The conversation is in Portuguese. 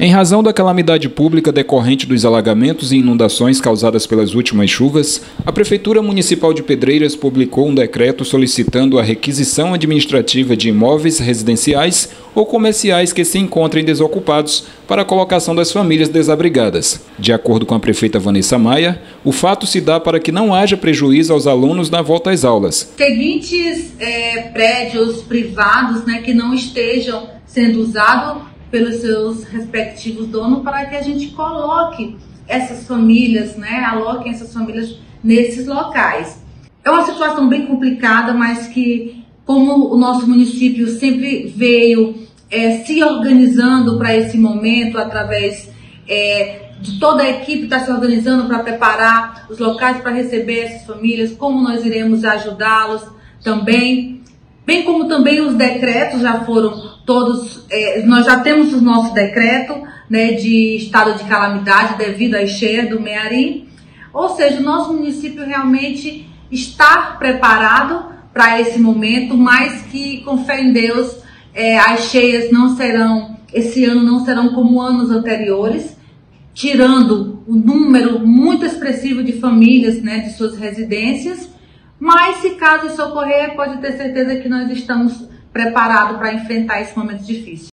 Em razão da calamidade pública decorrente dos alagamentos e inundações causadas pelas últimas chuvas, a Prefeitura Municipal de Pedreiras publicou um decreto solicitando a requisição administrativa de imóveis residenciais ou comerciais que se encontrem desocupados para a colocação das famílias desabrigadas. De acordo com a prefeita Vanessa Maia, o fato se dá para que não haja prejuízo aos alunos na volta às aulas. Seguintes prédios privados, que não estejam sendo usados pelos seus respectivos donos, para que a gente coloque essas famílias, aloquem essas famílias nesses locais. É uma situação bem complicada, mas que, como o nosso município sempre veio se organizando para esse momento, através de toda a equipe está se organizando para preparar os locais para receber essas famílias, como nós iremos ajudá-los também, bem como também os decretos já foram todos, nós já temos o nosso decreto de estado de calamidade devido à cheia do Mearim, ou seja, o nosso município realmente está preparado para esse momento, mas que, com fé em Deus, as cheias não serão, esse ano não serão como anos anteriores, tirando o número muito expressivo de famílias de suas residências, mas se caso isso ocorrer, pode ter certeza que nós estamos preparados para enfrentar esse momento difícil.